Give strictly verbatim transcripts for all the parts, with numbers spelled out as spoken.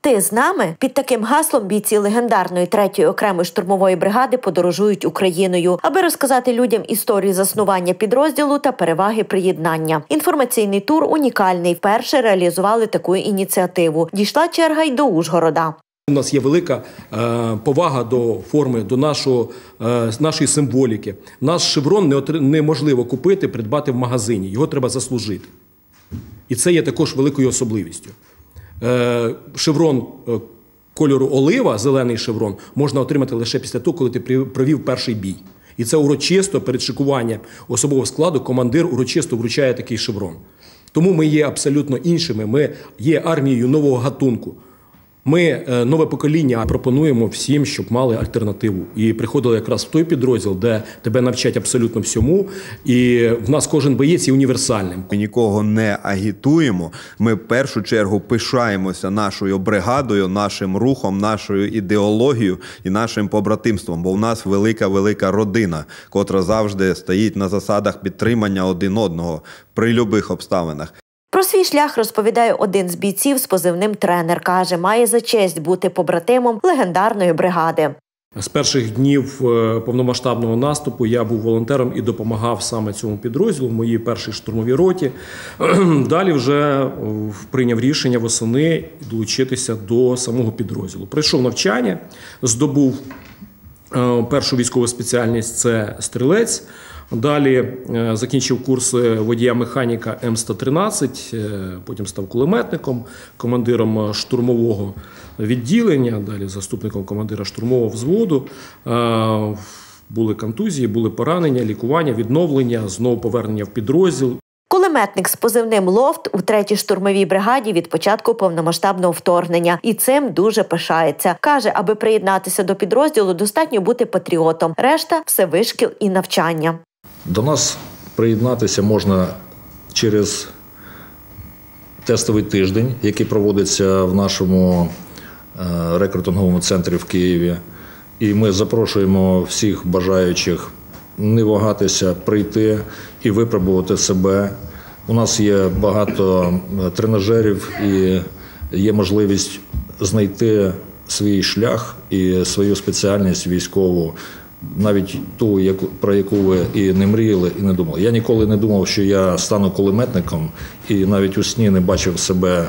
«Ти з нами?» Під таким гаслом бійці легендарної третьої окремої штурмової бригади подорожують Україною, аби розказати людям історію заснування підрозділу та переваги приєднання. Інформаційний тур унікальний. Вперше реалізували таку ініціативу. Дійшла черга й до Ужгорода. У нас є велика е, повага до форми, до нашого, е, нашої символіки. Наш шеврон не отри... неможливо купити, придбати в магазині. Його треба заслужити. І це є також великою особливістю. Е, шеврон е, кольору олива, зелений шеврон, можна отримати лише після того, коли ти провів перший бій. І це урочисто, перед шикуванням особового складу, командир урочисто вручає такий шеврон. Тому ми є абсолютно іншими, ми є армією нового гатунку. Ми, нове покоління, пропонуємо всім, щоб мали альтернативу. І приходили якраз в той підрозділ, де тебе навчать абсолютно всьому. І в нас кожен боєць є універсальним. Ми нікого не агітуємо. Ми в першу чергу пишаємося нашою бригадою, нашим рухом, нашою ідеологією і нашим побратимством. Бо в нас велика-велика родина, котра завжди стоїть на засадах підтримання один одного при будь-яких обставинах. Про свій шлях розповідає один з бійців з позивним «Тренер». Каже, має за честь бути побратимом легендарної бригади. З перших днів повномасштабного наступу я був волонтером і допомагав саме цьому підрозділу, в моїй першій штурмовій роті. Далі вже прийняв рішення восени долучитися до самого підрозділу. Пройшов навчання, здобув першу військову спеціальність – це стрілець. Далі закінчив курси водія-механіка М сто тринадцять, потім став кулеметником, командиром штурмового відділення, далі заступником командира штурмового взводу. Були контузії, були поранення, лікування, відновлення, знову повернення в підрозділ. Кулеметник з позивним «Лофт» у третій штурмовій бригаді від початку повномасштабного вторгнення. І цим дуже пишається. Каже, аби приєднатися до підрозділу, достатньо бути патріотом. Решта – все вишкіл і навчання. До нас приєднатися можна через тестовий тиждень, який проводиться в нашому рекрутинговому центрі в Києві. І ми запрошуємо всіх бажаючих не вагатися, прийти і випробувати себе. У нас є багато тренажерів і є можливість знайти свій шлях і свою спеціальність військову, навіть ту, про яку ви і не мріяли, і не думали. Я ніколи не думав, що я стану кулеметником, і навіть у сні не бачив себе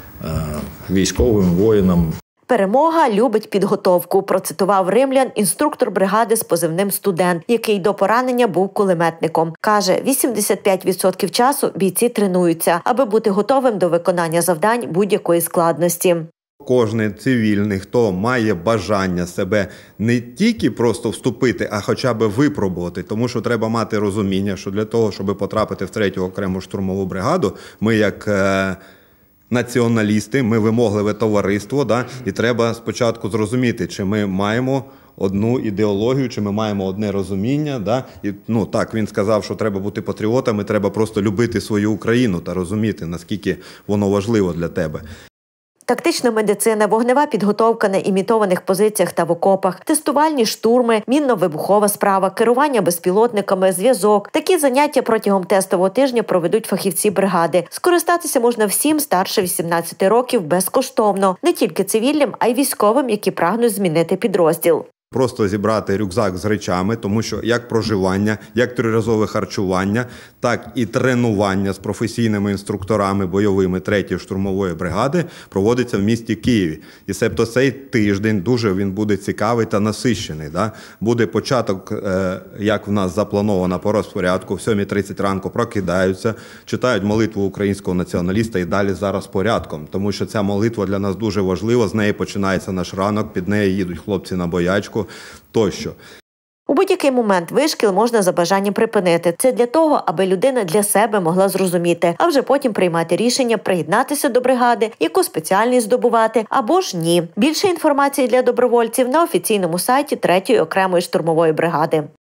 військовим, воїном. «Перемога любить підготовку», процитував римлян інструктор бригади з позивним «Студент», який до поранення був кулеметником. Каже, вісімдесят п'ять відсотків часу бійці тренуються, аби бути готовим до виконання завдань будь-якої складності. Кожен цивільний, хто має бажання себе не тільки просто вступити, а хоча б випробувати. Тому що треба мати розуміння, що для того, щоб потрапити в третю окрему штурмову бригаду, ми як е націоналісти, ми вимогливе товариство, да? І треба спочатку зрозуміти, чи ми маємо одну ідеологію, чи ми маємо одне розуміння. Да? І, ну, так, він сказав, що треба бути патріотами, треба просто любити свою Україну та розуміти, наскільки воно важливо для тебе. Тактична медицина, вогнева підготовка на імітованих позиціях та в окопах, тестувальні штурми, мінно-вибухова справа, керування безпілотниками, зв'язок. Такі заняття протягом тестового тижня проведуть фахівці бригади. Скористатися можна всім старше вісімнадцяти років безкоштовно. Не тільки цивільним, а й військовим, які прагнуть змінити підрозділ. Просто зібрати рюкзак з речами, тому що як проживання, як триразове харчування, так і тренування з професійними інструкторами бойовими третьої штурмової бригади проводиться в місті Києві. І себто цей тиждень дуже він буде цікавий та насичений. Да? Буде початок, як в нас заплановано по розпорядку, в сьомій тридцять ранку прокидаються, читають молитву українського націоналіста і далі за розпорядком. Тому що ця молитва для нас дуже важлива, з неї починається наш ранок, під нею їдуть хлопці на боячку. Тощо. У будь-який момент вишкіл можна за бажанням припинити. Це для того, аби людина для себе могла зрозуміти, а вже потім приймати рішення приєднатися до бригади, яку спеціальність здобувати, або ж ні. Більше інформації для добровольців на офіційному сайті третьої окремої штурмової бригади.